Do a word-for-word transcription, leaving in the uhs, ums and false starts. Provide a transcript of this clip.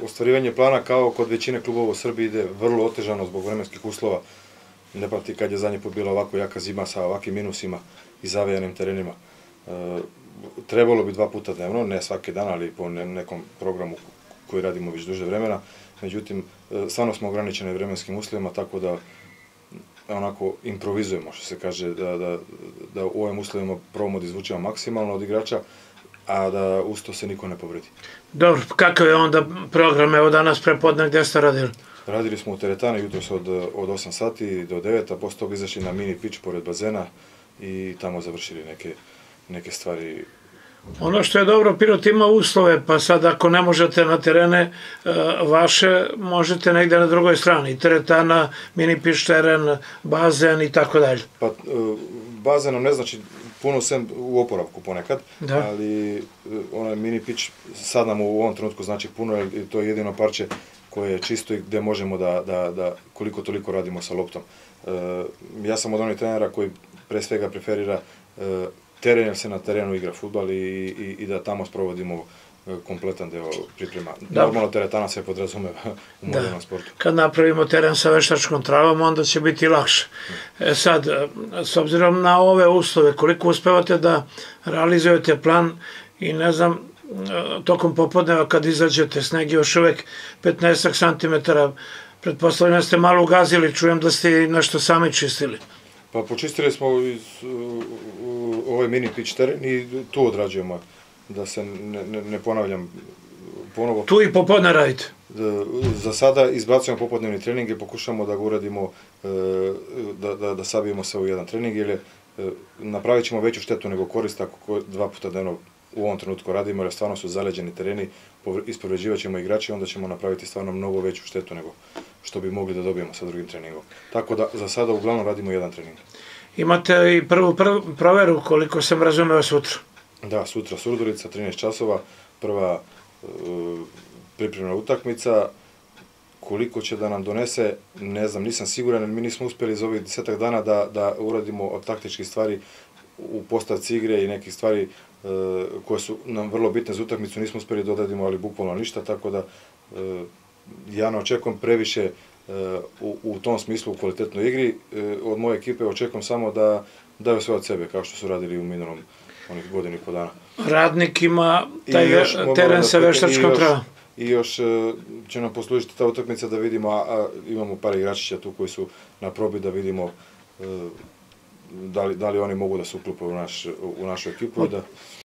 ostvarivanje plana kao kod većine klubova u Srbiji ide vrlo otežano zbog vremenskih uslova. Ne pamti kad je zadnji put bila ovako jaka zima sa ovakvim minusima i zavejanim terenima. Trebalo bi dva puta dnevno, ne svaki dan, ali po nekom programu koji radimo već duže vremena. Međutim, stvarno smo ograničeni vremenskim uslovima, tako da onako improvizujemo, što se kaže, da u ovim uslovima probamo da izvučemo maksimalno od igrača, a da uz to se niko ne povredi. Dobro, kakav je onda program, evo danas prepodne, gde ste radili? Radili smo u teretani jutros od osam sati do devet, a posle toga izašli na mini pitch pored bazena i tamo završili neke stvari. Ono što je dobro, Pirot ima uslove, pa sad ako ne možete na terene vaše, možete negde na drugoj strani, teretana, mini pitch teren, bazen i tako dalje. Pa bazen nam ne znači puno sem u oporavku ponekad, ali onaj mini pitch sad nam u ovom trenutku znači puno, jer to je jedino parče koje je čisto i gde možemo da koliko toliko radimo sa loptom. Ja sam od onih trenera koji pre svega preferira teren, jer se na terenu igra fudbal i da tamo sprovodimo kompletan deo priprema. Normalno teretana se podrazumeva u modernom sportu. Kad napravimo teren sa veštačkom travom, onda će biti lakše. Sad, s obzirom na ove uslove, koliko uspevate da realizujete plan i ne znam, tokom popodneva kad izađete, sneg je još uvek petnaest santimetara, pretpostavljam da ste malo ugazili, čujem da ste nešto sami čistili. Pa počistili smo ovaj mini pitch teren i tu odrađujemo, da se ne ponavljam ponovo. Tu i popodne radite? Za sada izbacujemo popodnevni trening i pokušamo da ga uradimo, da sabijemo se u jedan trening, jer napravit ćemo veću štetu nego korist ako dva puta dnevno u ovom trenutku radimo, jer stvarno su zaleđeni tereni, ispovređivat ćemo igrače i onda ćemo napraviti stvarno mnogo veću štetu nego što bi mogli da dobijemo sa drugim treningom. Tako da za sada uglavnom radimo jedan trening. Imate i prvu proveru, koliko sam razumeo, sutra? Da, sutra Surdulica, trinaest časova, prva pripremna utakmica. Koliko će da nam donese, ne znam, nisam siguran, jer mi nismo uspeli za ovih desetak dana da uradimo od taktičkih stvari u postavci igre i nekih stvari koje su nam vrlo bitne za utakmicu, nismo uspeli da odradimo, ali bukvalno ništa, tako da ja ne očekujem previše u tom smislu u kvalitetnoj igri. Od moje ekipe očekujem samo da daju sve od sebe, kao što su radili u minulom onih godinu i po dana. Radnik ima taj teren sa veštačkom travom. I još će nam poslužiti ta utakmica da vidimo, a imamo par igračića tu koji su na probi, da vidimo da li oni mogu da se uklope u našu ekipu.